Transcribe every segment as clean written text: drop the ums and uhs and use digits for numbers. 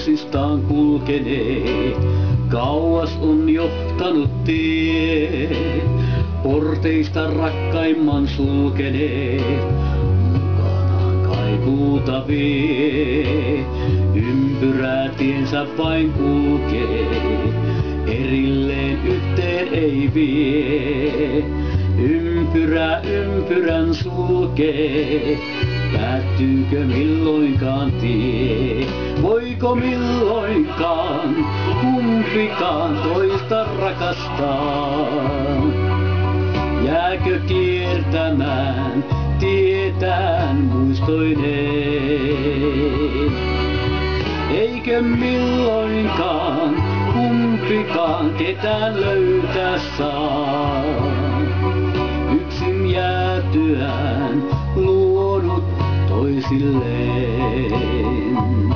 toisistaan kulkeneet, kauas on johtanut tie. Porteista rakkaimman sulkeneet, mukanaan kaipuuta vie. Ympyrää tiensä vain kulkee, erilleen yhteen ei vie. Ympyrä ympyrän sulkee, päättyykö milloinkaan tie? Voiko milloinkaan kumpikaan toista rakastaa? Jääkö kiertämään tietään muistoineen? Eikö milloinkaan kumpikaan ketään löytää saa? Yksin jäätyään luodut toisilleen.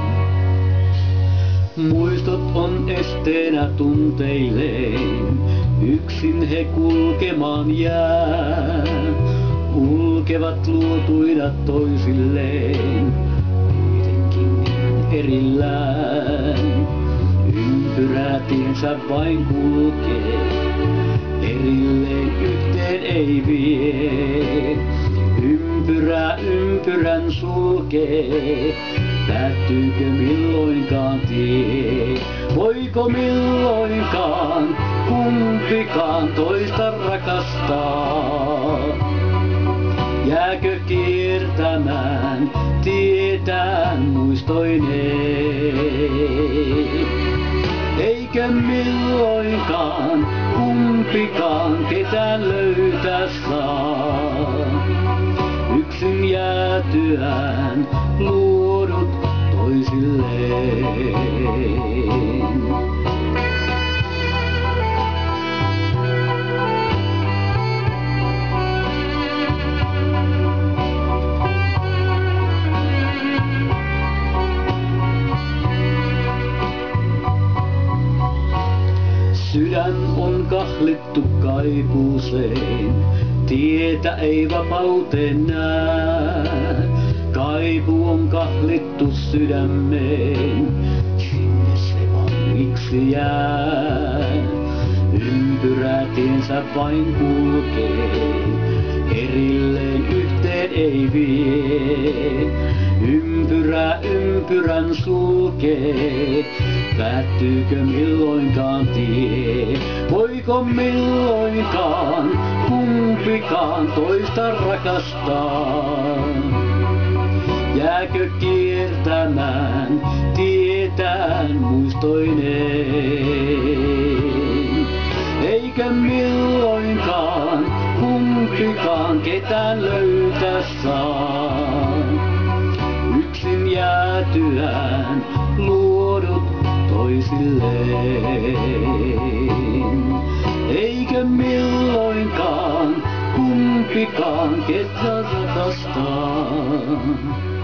Muistot on esteenä tunteilleen, yksin he kulkemaan jää. Ulkevat luotuina toisilleen, kuitenkin erillään. Ympyrää tiensä vain kulkee, erilleen yhteen ei vie. Ympyrä ympyrän sulkee, päättyykö milloinkaan tie? Voiko milloinkaan kumpikaan toista rakastaa? Jääkö kiertämään tietään muistoineen? Eikö milloinkaan kumpikaan ketään löytää saa? Yksin jäätyään luodut toisilleen. Sydän on kahlittu kaipuuseen, tietä ei vapauteen näe. Kaipu on kahlittu sydämeen, sinne se vangiksi jää. Ympyrää tiensä vain kulkee, erilleen yhteen ei vie. Ympyrä ympyrän sulkee, päättyykö milloinkaan tie? Voiko milloinkaan kumpikaan toista rakastaa? Jääkö kiertämään tietään muistoineen? Eikö milloinkaan kumpikaan ketään löytää saa? Yksin jäätyään luodut toisilleen. Eikö milloinkaan kumpikaan ketään rakastaa?